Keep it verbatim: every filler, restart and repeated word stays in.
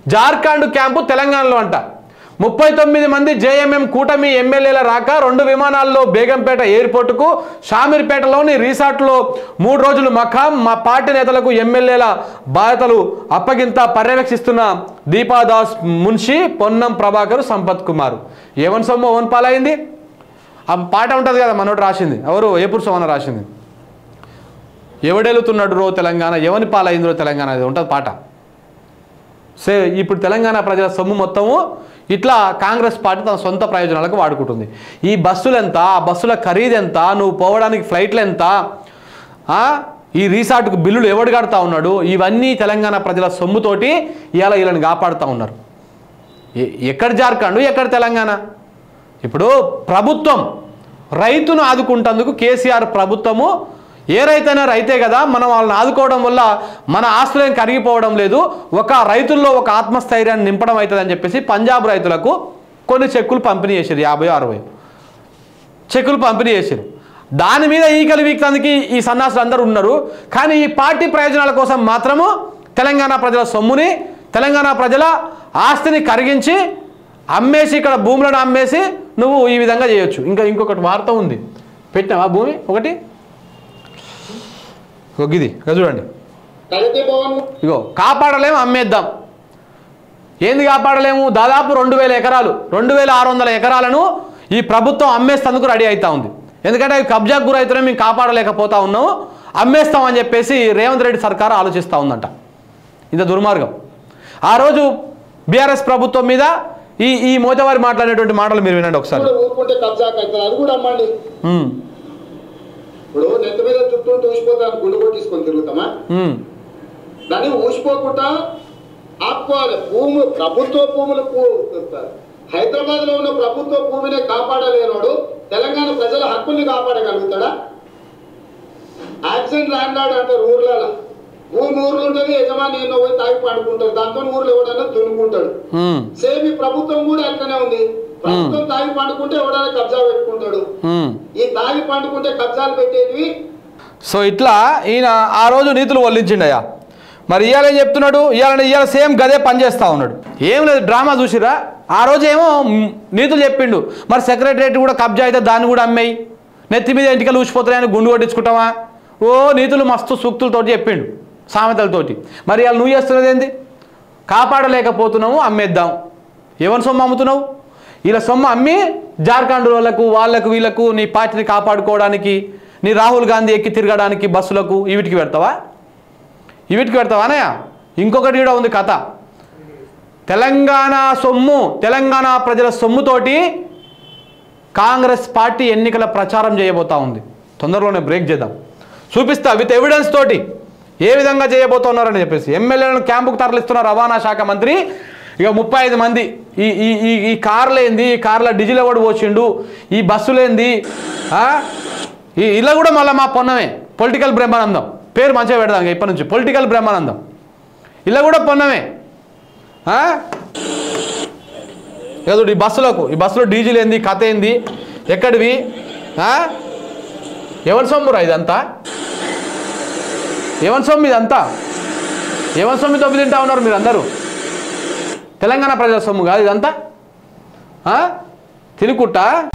Jharkhand camp తెలంగాణలో అంట. ముప్పై తొమ్మిది మంది జేఎంఎం కూటమి ఎమ్మెల్యేల రాక రెండు విమానాల్లో బేగంపేట ఎయిర్పోర్టుకు, షామీర్పేటలోని రిసార్ట్లో మూడు రోజులు మఖాం. మా పార్టీ నేతలకు ఎమ్మెల్యేల బాధ్యతలు అప్పగింత పర్యవేక్షిస్తున్న దీపాదాస్ మున్షి, పొన్నం ప్రభాకర్, సంపత్ కుమార్. ఏవన్ సొమ్ము ఓన్ పాలైంది. ఆ పాట ఉంటుంది కదా, మనోటి రాసింది ఎవరు, ఏపూర్ సోమన రాసింది. ఎవడెలుతున్నాడు రో తెలంగాణ, ఎవని పాలైందిరో తెలంగాణ, అది ఉంటుంది పాట. సే ఇప్పుడు తెలంగాణ ప్రజల సొమ్ము మొత్తము ఇట్లా కాంగ్రెస్ పార్టీ తన సొంత ప్రయోజనాలకు వాడుకుంటుంది. ఈ బస్సులు ఎంత, ఆ బస్సుల ఖరీదు ఎంత, నువ్వు పోవడానికి ఫ్లైట్లు ఎంత, ఈ రిసార్ట్కు బిల్లులు ఎవడు కడతా ఉన్నాడు, ఇవన్నీ తెలంగాణ ప్రజల సొమ్ముతోటి ఇవాళ వీళ్ళని కాపాడుతూ ఉన్నారు. ఎక్కడ జార్ఖండ్, ఎక్కడ తెలంగాణ? ఇప్పుడు ప్రభుత్వం రైతును ఆదుకుంటందుకు కేసీఆర్ ప్రభుత్వము, ఏ రైతైనా రైతే కదా, మనం వాళ్ళని ఆదుకోవడం వల్ల మన ఆశ్రయం కరిగిపోవడం లేదు, ఒక రైతుల్లో ఒక ఆత్మస్థైర్యాన్ని నింపడం అవుతుందని చెప్పేసి పంజాబ్ రైతులకు కొన్ని చెక్కులు పంపిణీ చేశారు. యాభై అరవై చెక్కులు పంపిణీ చేశారు. దాని మీద ఈకలు వీక్తందుకు ఈ సన్నాసులు అందరూ ఉన్నారు. కానీ ఈ పార్టీ ప్రయోజనాల కోసం మాత్రము తెలంగాణ ప్రజల సొమ్ముని, తెలంగాణ ప్రజల ఆస్తిని కరిగించి అమ్మేసి, ఇక్కడ భూములను అమ్మేసి నువ్వు ఈ విధంగా చేయొచ్చు. ఇంకా ఇంకొకటి వార్త ఉంది, పెట్టినావా భూమి ఒకటి, ఇది చూడండి. ఇగో కాపాడలేము, అమ్మేద్దాం. ఏంది కాపాడలేము? దాదాపు రెండు వేల ఎకరాలు రెండు వేల ఆరు వందల ఎకరాలను ఈ ప్రభుత్వం అమ్మేస్తేందుకు రెడీ అవుతా ఉంది. ఎందుకంటే అవి కబ్జాకు గురైతేనే మేము కాపాడలేకపోతా ఉన్నాము, అమ్మేస్తామని చెప్పేసి రేవంత్ రెడ్డి సర్కారు ఆలోచిస్తూ ఉందంట. ఇంత దుర్మార్గం. ఆ రోజు బీఆర్ఎస్ ప్రభుత్వం మీద ఈ ఈ మోతవారి మాట్లాడేటువంటి మాటలు మీరు వినండి ఒకసారి. ఇప్పుడు నెత్త మీద చుట్టూ ఊసిపోతాను, గుండు కొట్టించుకొని తిరుగుతామా? దాన్ని ఊసిపోకుండా ఆపుకోవాలి. భూమి ప్రభుత్వ భూములు హైదరాబాద్ లో ఉన్న ప్రభుత్వ భూమిని కాపాడలేనోడు తెలంగాణ ప్రజల హక్కుల్ని కాపాడగలుగుతాడా? యాక్సిడెంట్ ల్యాండ్ లార్డ్ అంటారు ఊర్లలో. భూమి ఊర్లు ఉంటుంది, యజమాని ఎన్నో పోయి తాగి పండుకుంటాడు, దాంతో ఊర్లో ఎవడన్నా దున్నుకుంటాడు. సేమ్ ఈ ప్రభుత్వం కూడా అట్లనే ఉంది. ప్రభుత్వం తాగి పండుకుంటే ఎవడైనా కబ్జా పెట్టుకుంటాడు, ఈ తాగి పండుకుంటే కబ్జాలు పెట్టేటివి. సో ఇట్లా ఈయన ఆ రోజు నీతులు వల్లించిండయా. మరి ఇవాళ ఏం చెప్తున్నాడు? ఇవాళ ఇవాళ సేమ్ గదే పనిచేస్తూ ఉన్నాడు. ఏం లేదు, డ్రామా చూసిరా. ఆ రోజు ఏమో నీతులు చెప్పిండు, మరి సెక్రటరేట్ కూడా కబ్జా అయితే దాన్ని కూడా అమ్మాయి, నెత్తి మీద ఇంటికలు ఊసిపోతాయని గుండు కొట్టించుకుంటావా, ఓ నీతులు మస్తు సూక్తులతో చెప్పిండు, సామెతలతోటి. మరి ఇవాళ నువ్వు చేస్తున్నది ఏంది? కాపాడలేకపోతున్నావు, అమ్మేద్దాం. ఎవరి సొమ్ము అమ్ముతున్నావు? ఇలా సొమ్ము అమ్మి జార్ఖండ్ వాళ్ళకు, వాళ్ళకు, వీళ్ళకు నీ పార్టీని కాపాడుకోవడానికి, నీ రాహుల్ గాంధీ ఎక్కి తిరగడానికి బస్సులకు వీటికి పెడతావా? వీటికి పెడతావా అన్నయ్య? ఇంకొకటి కూడా ఉంది కథ. తెలంగాణ సొమ్ము, తెలంగాణ ప్రజల సొమ్ముతోటి కాంగ్రెస్ పార్టీ ఎన్నికల ప్రచారం చేయబోతా ఉంది. తొందరలోనే బ్రేక్ చేద్దాం, చూపిస్తా విత్ ఎవిడెన్స్ తోటి ఏ విధంగా చేయబోతున్నారని చెప్పేసి. ఎమ్మెల్యేలను క్యాంపుకు తరలిస్తున్న రవాణా శాఖ మంత్రి. ఇక ముప్పై ఐదు మంది ఈ ఈ ఈ కార్లేంది, ఈ కార్ల డీజిల్ ఎవడు పోసిండు, ఈ బస్సులేంది, ఈ ఇలా కూడా మళ్ళీ మా పొన్నమే పొలిటికల్ బ్రహ్మానందం పేరు మంచిగా పెడదాం ఇప్పటి నుంచి, పొలిటికల్ బ్రహ్మానందం. ఇలా కూడా పొన్నమే. ఏదో ఈ బస్సులకు, ఈ బస్సులో డీజిల్ ఏంది, కథ ఏంది, ఎక్కడివి, ఎవరి సొమ్మురా ఇదంతా? ఎవరి సొమ్ము ఇదంతా? ఎవరి సొమ్ము తొమ్మిది తింటా ఉన్నారు మీరు అందరూ? తెలంగాణ ప్రజల సొమ్ము కాదు ఇదంతా. తినుకుంటా